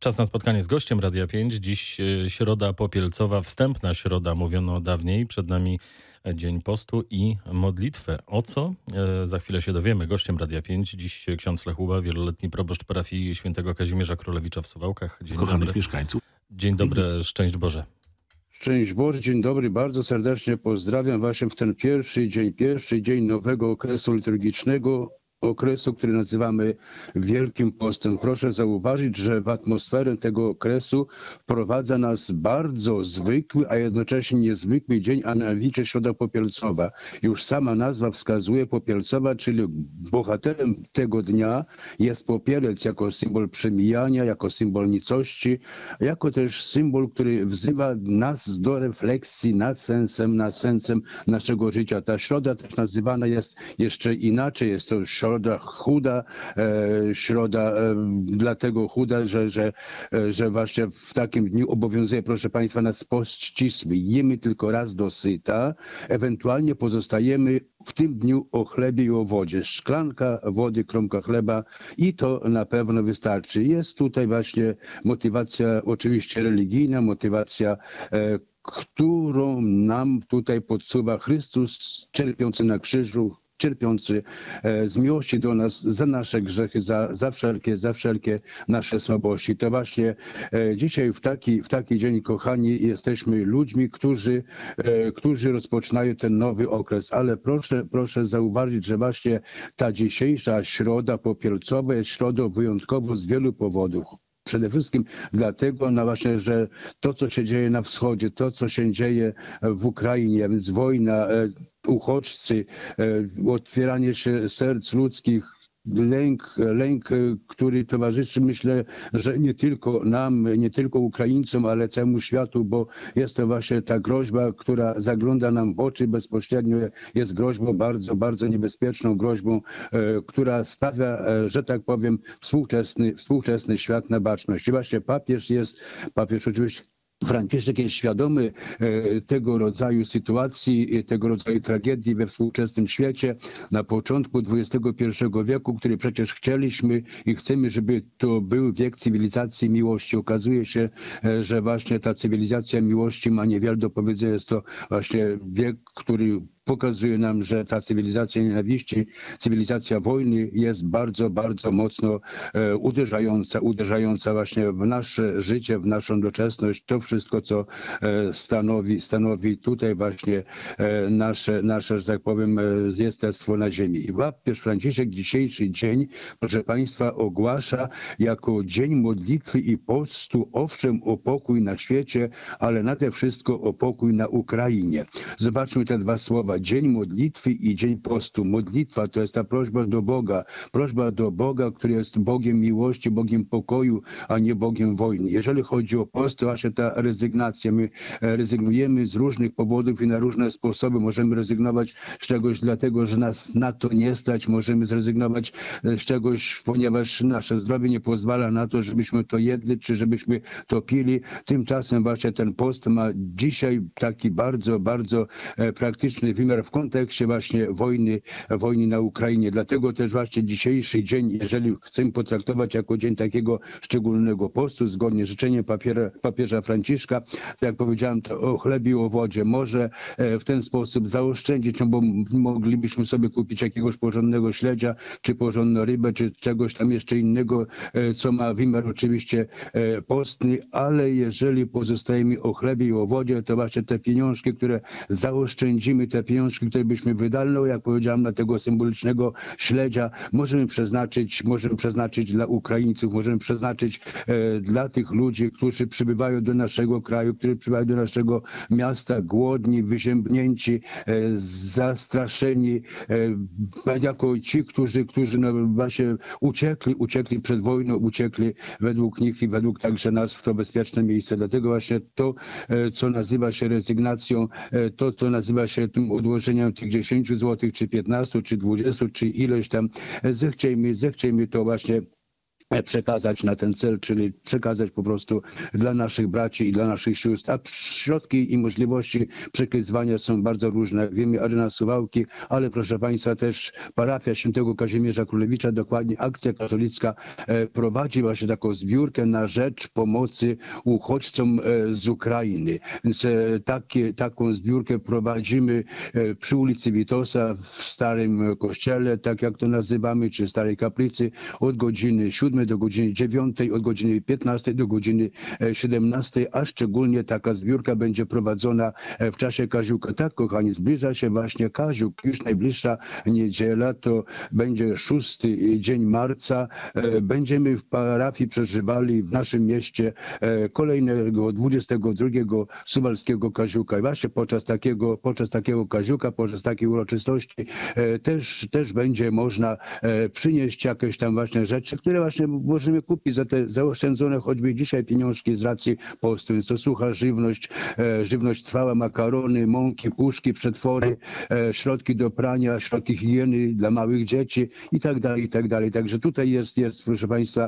Czas na spotkanie z gościem Radia 5. Dziś środa popielcowa, wstępna środa, mówiono dawniej. Przed nami dzień postu i modlitwę. O co? Za chwilę się dowiemy. Gościem Radia 5 dziś ksiądz Lech Uba, wieloletni proboszcz parafii świętego Kazimierza Królewicza w Suwałkach. Dzień Kochanych dobry. mieszkańców. Dzień dobry, szczęść Boże. Szczęść Boże, dzień dobry, bardzo serdecznie pozdrawiam właśnie w ten pierwszy dzień nowego okresu liturgicznego, okresu, który nazywamy Wielkim Postem. Proszę zauważyć, że w atmosferę tego okresu wprowadza nas bardzo zwykły, a jednocześnie niezwykły dzień, a mianowicie Środa Popielcowa. Już sama nazwa wskazuje Popielcowa, czyli bohaterem tego dnia jest popielec jako symbol przemijania, jako symbol nicości, jako też symbol, który wzywa nas do refleksji nad sensem naszego życia. Ta środa też nazywana jest jeszcze inaczej, jest to środa chuda, środa dlatego chuda, że właśnie w takim dniu obowiązuje, proszę Państwa, nas post ścisły. Jemy tylko raz dosyta, ewentualnie pozostajemy w tym dniu o chlebie i o wodzie. Szklanka wody, kromka chleba i to na pewno wystarczy. Jest tutaj właśnie motywacja oczywiście religijna, motywacja którą nam tutaj podsuwa Chrystus cierpiący na krzyżu, cierpiący z miłości do nas za nasze grzechy, za wszelkie nasze słabości. To właśnie dzisiaj w taki dzień, kochani, jesteśmy ludźmi, którzy rozpoczynają ten nowy okres. Ale proszę zauważyć, że właśnie ta dzisiejsza środa popielcowa jest środą wyjątkową z wielu powodów. Przede wszystkim dlatego, właśnie, że to, co się dzieje na wschodzie, to, co się dzieje w Ukrainie, więc wojna, uchodźcy, otwieranie się serc ludzkich, lęk, który towarzyszy, myślę, że nie tylko nam, nie tylko Ukraińcom, ale całemu światu, bo jest to właśnie ta groźba, która zagląda nam w oczy bezpośrednio, jest groźbą bardzo, bardzo niebezpieczną, groźbą, która stawia, że tak powiem, współczesny świat na baczność. I właśnie papież oczywiście Franciszek jest świadomy tego rodzaju sytuacji, tego rodzaju tragedii we współczesnym świecie na początku XXI wieku, który przecież chcieliśmy i chcemy, żeby to był wiek cywilizacji miłości. Okazuje się, że właśnie ta cywilizacja miłości ma niewiele do powiedzenia. Jest to właśnie wiek, który pokazuje nam, że ta cywilizacja nienawiści, cywilizacja wojny jest bardzo, bardzo mocno uderzająca właśnie w nasze życie, w naszą doczesność. To wszystko, co stanowi tutaj właśnie nasze, że tak powiem, jestestwo na ziemi. I papież Franciszek dzisiejszy dzień, proszę Państwa, ogłasza jako dzień modlitwy i postu, owszem, o pokój na świecie, ale nade wszystko o pokój na Ukrainie. Zobaczmy te dwa słowa. Dzień modlitwy i dzień postu. Modlitwa to jest ta prośba do Boga, który jest Bogiem miłości, Bogiem pokoju, a nie Bogiem wojny. Jeżeli chodzi o post, to właśnie ta rezygnacja. My rezygnujemy z różnych powodów i na różne sposoby. Możemy rezygnować z czegoś dlatego, że nas na to nie stać. Możemy zrezygnować z czegoś, ponieważ nasze zdrowie nie pozwala na to, żebyśmy to jedli, czy żebyśmy to pili. Tymczasem właśnie ten post ma dzisiaj taki bardzo, bardzo praktyczny wymiar w kontekście właśnie wojny na Ukrainie. Dlatego też właśnie dzisiejszy dzień, jeżeli chcemy potraktować jako dzień takiego szczególnego postu, zgodnie z życzeniem papieża Franciszka, tak jak powiedziałem, to o chlebie i o wodzie. Może w ten sposób zaoszczędzić, no bo moglibyśmy sobie kupić jakiegoś porządnego śledzia, czy porządną rybę, czy czegoś tam jeszcze innego, co ma wymiar oczywiście postny, ale jeżeli pozostajemy o chlebie i o wodzie, to właśnie te pieniążki, które zaoszczędzimy, te pieniążki, które byśmy wydali, no jak powiedziałem, na tego symbolicznego śledzia, możemy przeznaczyć dla Ukraińców, możemy przeznaczyć dla tych ludzi, którzy przybywają do naszego kraju, którzy przybywają do naszego miasta, głodni, wyziębnięci, zastraszeni, jako ci, którzy no właśnie uciekli przed wojną, uciekli według nich i według także nas w to bezpieczne miejsce. Dlatego właśnie to, co nazywa się rezygnacją, to, co nazywa się tym odłożeniem tych 10 zł, czy 15, czy 20, czy ileś tam, zechciejmy to właśnie przekazać na ten cel, czyli przekazać po prostu dla naszych braci i dla naszych sióstr. A środki i możliwości przekazywania są bardzo różne. Jak wiemy, Arena Suwałki, ale proszę Państwa też parafia Świętego Kazimierza Królewicza, dokładnie Akcja Katolicka prowadzi właśnie taką zbiórkę na rzecz pomocy uchodźcom z Ukrainy. Więc taką zbiórkę prowadzimy przy ulicy Witosa w Starym Kościele, tak jak to nazywamy, czy Starej Kaplicy, od godziny 7 do godziny 9, od godziny 15 do godziny 17, a szczególnie taka zbiórka będzie prowadzona w czasie Kaziuka. Tak, kochani, zbliża się właśnie Kaziuk, już najbliższa niedziela, to będzie 6 dzień marca. Będziemy w parafii przeżywali w naszym mieście kolejnego 22 suwalskiego Kaziuka. I właśnie podczas takiego Kaziuka, podczas takiej uroczystości też będzie można przynieść jakieś tam właśnie rzeczy, które właśnie możemy kupić za te zaoszczędzone choćby dzisiaj pieniążki z racji postu. Więc to sucha żywność trwała, makarony, mąki, puszki, przetwory, środki do prania, środki higieny dla małych dzieci i tak dalej, i tak dalej. Także tutaj jest, proszę Państwa,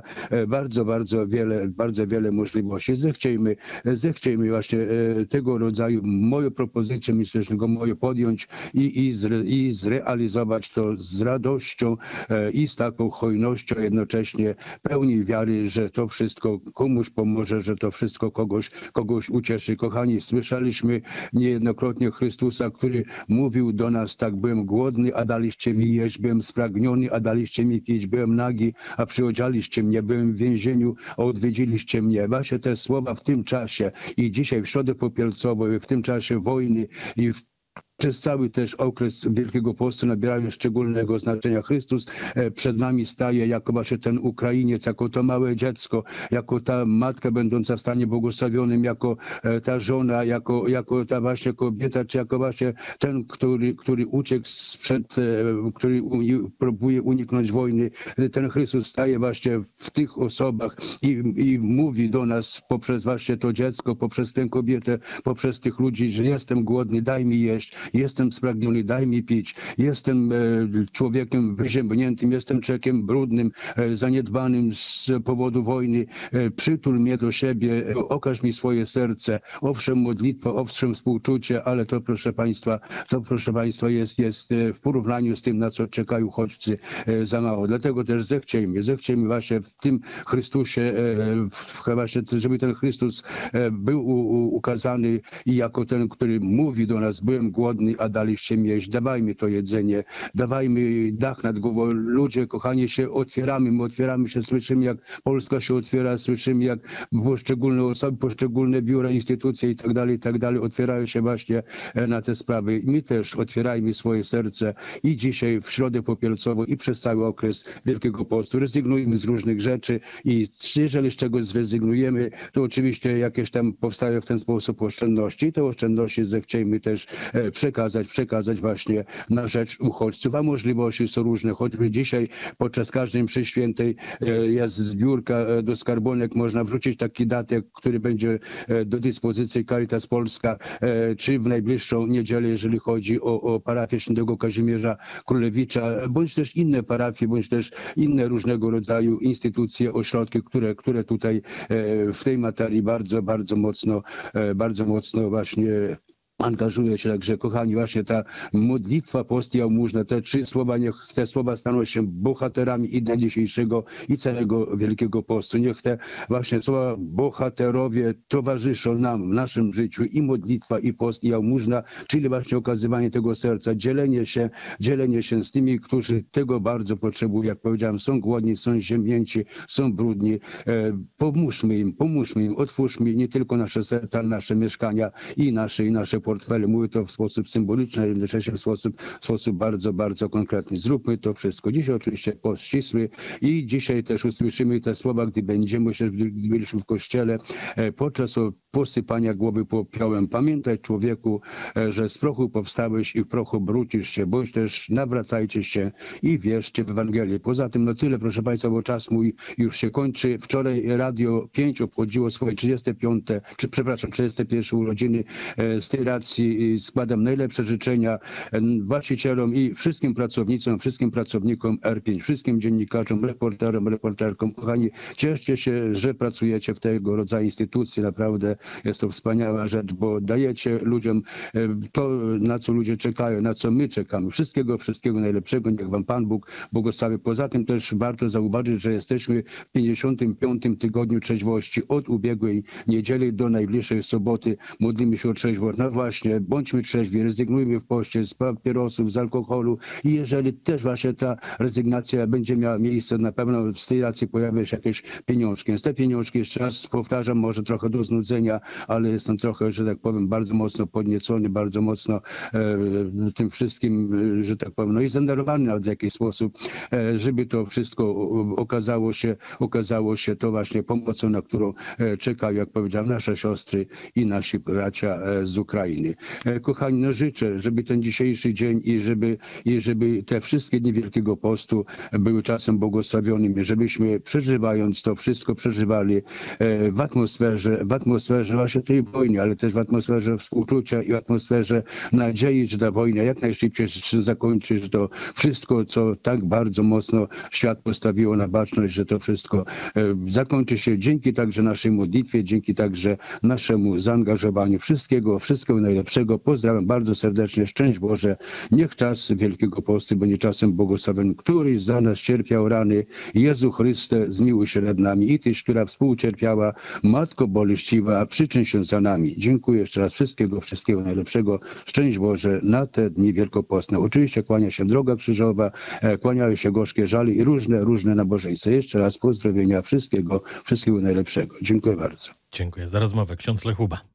bardzo wiele możliwości. Zechciejmy właśnie tego rodzaju moją propozycję, myślę, że go moje podjąć i zrealizować to z radością i z taką hojnością, jednocześnie pełni wiary, że to wszystko komuś pomoże, że to wszystko kogoś ucieszy. Kochani, słyszeliśmy niejednokrotnie Chrystusa, który mówił do nas: tak, byłem głodny, a daliście mi jeść, byłem spragniony, a daliście mi pić, byłem nagi, a przyodzialiście mnie, byłem w więzieniu, a odwiedziliście mnie. Właśnie te słowa w tym czasie i dzisiaj w Środę Popielcową, i w tym czasie wojny i przez cały też okres Wielkiego Postu nabierają szczególnego znaczenia. Chrystus przed nami staje jako właśnie ten Ukrainiec, jako to małe dziecko, jako ta matka będąca w stanie błogosławionym, jako ta żona, jako ta właśnie kobieta, czy jako właśnie ten, który uciekł który próbuje uniknąć wojny. Ten Chrystus staje właśnie w tych osobach i mówi do nas poprzez właśnie to dziecko, poprzez tę kobietę, poprzez tych ludzi, że jestem głodny, daj mi jeść. Jestem spragniony, daj mi pić. Jestem człowiekiem wyziębniętym, jestem człowiekiem brudnym, zaniedbanym z powodu wojny. Przytul mnie do siebie, okaż mi swoje serce. Owszem modlitwa, owszem współczucie, ale to proszę Państwa jest w porównaniu z tym, na co czekają uchodźcy, za mało. Dlatego też zechciejmy właśnie w tym Chrystusie, właśnie, żeby ten Chrystus był ukazany i jako ten, który mówi do nas: byłem głodny, a daliście mi jeść. Dawajmy to jedzenie, dawajmy dach nad głową. Ludzie, kochani, się otwieramy, my otwieramy się, słyszymy, jak Polska się otwiera, słyszymy, jak poszczególne osoby, poszczególne biura, instytucje i tak dalej otwierają się właśnie na te sprawy. My też otwierajmy swoje serce i dzisiaj w Środę Popielcową i przez cały okres Wielkiego Postu rezygnujmy z różnych rzeczy i jeżeli z czegoś zrezygnujemy, to oczywiście jakieś tam powstają w ten sposób oszczędności i te oszczędności zechciejmy też przekazać właśnie na rzecz uchodźców, a możliwości są różne. Choćby dzisiaj podczas każdej mszy świętej jest zbiórka do skarbonek, można wrzucić taki datek, który będzie do dyspozycji Caritas Polska, czy w najbliższą niedzielę, jeżeli chodzi o parafię Świętego Kazimierza Królewicza, bądź też inne parafie, bądź też inne różnego rodzaju instytucje, ośrodki, które tutaj w tej materii bardzo mocno właśnie angażuje się. Także, kochani, właśnie ta modlitwa, post i jałmużna, te 3 słowa, niech te słowa staną się bohaterami i dnia dzisiejszego, i całego Wielkiego Postu. Niech te właśnie słowa bohaterowie towarzyszą nam w naszym życiu, i modlitwa, i post, i jałmużna, czyli właśnie okazywanie tego serca, dzielenie się z tymi, którzy tego bardzo potrzebują. Jak powiedziałem, są głodni, są ziębnięci, są brudni. Pomóżmy im, otwórzmy nie tylko nasze serca, ale nasze mieszkania i nasze portfele. Mówię to w sposób symboliczny, ale jednocześnie w sposób bardzo konkretny. Zróbmy to wszystko. Dzisiaj oczywiście post ścisły i dzisiaj też usłyszymy te słowa, gdy byliśmy w kościele, podczas posypania głowy popiołem. Pamiętaj, człowieku, że z prochu powstałeś i w prochu wrócisz się, bądź też nawracajcie się i wierzcie w Ewangelię. Poza tym, no tyle, proszę Państwa, bo czas mój już się kończy. Wczoraj Radio 5 obchodziło swoje 31 urodziny. Z tej federacji składam najlepsze życzenia właścicielom i wszystkim pracownicom, wszystkim pracownikom R5, wszystkim dziennikarzom, reporterom, reporterkom. Kochani, cieszcie się, że pracujecie w tego rodzaju instytucji. Naprawdę jest to wspaniała rzecz, bo dajecie ludziom to, na co ludzie czekają, na co my czekamy. Wszystkiego najlepszego. Niech wam Pan Bóg błogosławi. Poza tym też warto zauważyć, że jesteśmy w 55. tygodniu trzeźwości. Od ubiegłej niedzieli do najbliższej soboty modlimy się o trzeźwość. No właśnie, bądźmy trzeźwi, rezygnujmy w poście z papierosów, z alkoholu i jeżeli też właśnie ta rezygnacja będzie miała miejsce, na pewno z tej racji pojawią się jakieś pieniążki. Więc te pieniążki, jeszcze raz powtarzam, może trochę do znudzenia, ale jestem trochę, że tak powiem, bardzo mocno podniecony, bardzo mocno tym wszystkim, że tak powiem, no i zdenerwowany nawet w jakiś sposób, żeby to wszystko okazało się to właśnie pomocą, na którą czekają, jak powiedziałem, nasze siostry i nasi bracia z Ukrainy. Kochani, no życzę, żeby ten dzisiejszy dzień i żeby te wszystkie dni Wielkiego Postu były czasem błogosławionym, żebyśmy przeżywając to wszystko przeżywali w atmosferze właśnie tej wojny, ale też w atmosferze współczucia i w atmosferze nadziei, że ta wojna jak najszybciej się zakończy, że to wszystko, co tak bardzo mocno świat postawiło na baczność, że to wszystko zakończy się dzięki także naszej modlitwie, dzięki także naszemu zaangażowaniu. Wszystkiego najlepszego. Pozdrawiam bardzo serdecznie. Szczęść Boże. Niech czas Wielkiego Postu będzie czasem błogosławionym, który za nas cierpiał rany. Jezu Chryste, zmiłuj się nad nami i Tyś, która współcierpiała, Matko boleściwa, przyczyn się za nami. Dziękuję jeszcze raz. Wszystkiego najlepszego. Szczęść Boże na te dni wielkopostne. Oczywiście kłania się Droga Krzyżowa, kłaniają się Gorzkie Żale i różne nabożeństwa. Jeszcze raz pozdrowienia. Wszystkiego najlepszego. Dziękuję bardzo. Dziękuję za rozmowę. Ksiądz Lech Huba.